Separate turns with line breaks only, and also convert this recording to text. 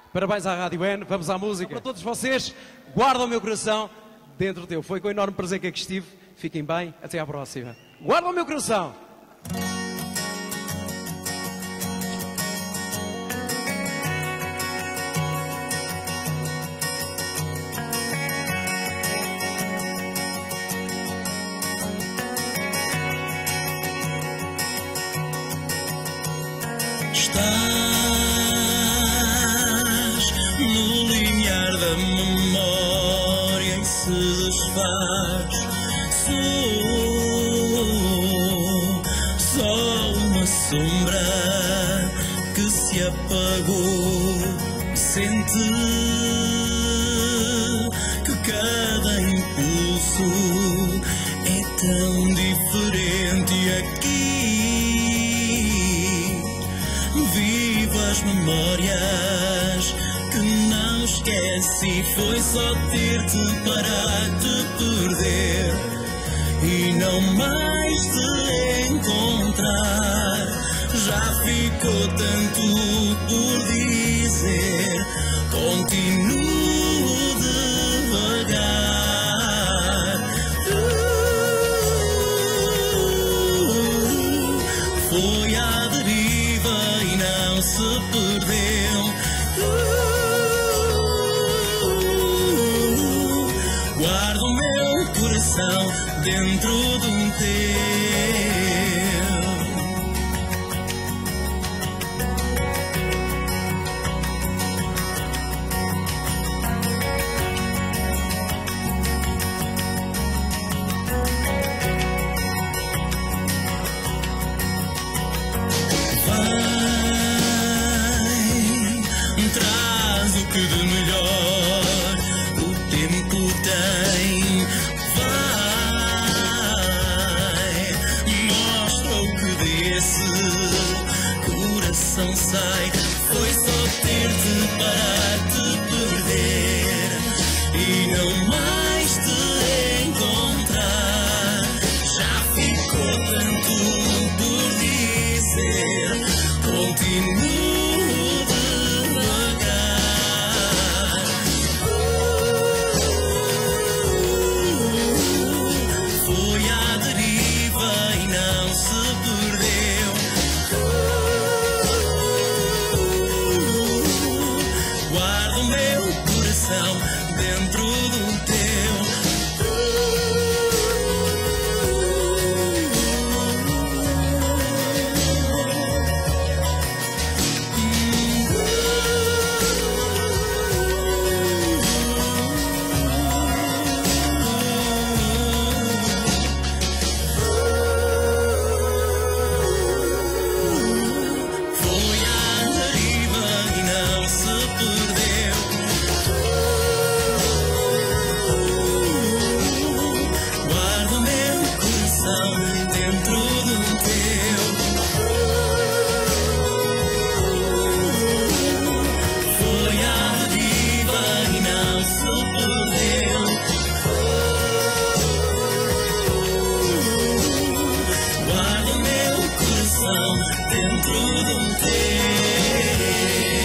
Parabéns à Rádio N, vamos à música. Para todos vocês, guarda o meu coração dentro teu. Foi com enorme prazer que aqui estive. Fiquem bem, até à próxima. Guarda o meu coração.
Estás no limiar da memória e se desfaz. Sou só uma sombra que se apagou. Sente que cada impulso é tão diferente aqui. Vivo as memórias que não esqueci. Foi só ter-te para te perder e não mais te encontrar. Já ficou tanto por dizer. Continuo devagar. Foi à deriva e não se perdeu. Guardo o meu coração dentro de um teu. Traz o que de melhor o tempo tem. Vai, mostra o que desse coração sai. Foi só ter-te para te perder e não mais te encontrar. Já ficou tanto por dizer. Continuo dentro do teu. Foi à deriva e não se perdeu. Dentro do teu. Foi à deriva e não se perdeu. Guarda o meu coração dentro do teu.